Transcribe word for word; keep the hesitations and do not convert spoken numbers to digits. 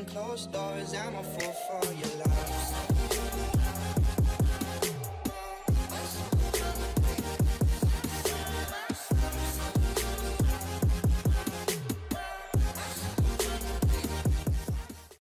behind closed doors. I'm a fool for your love.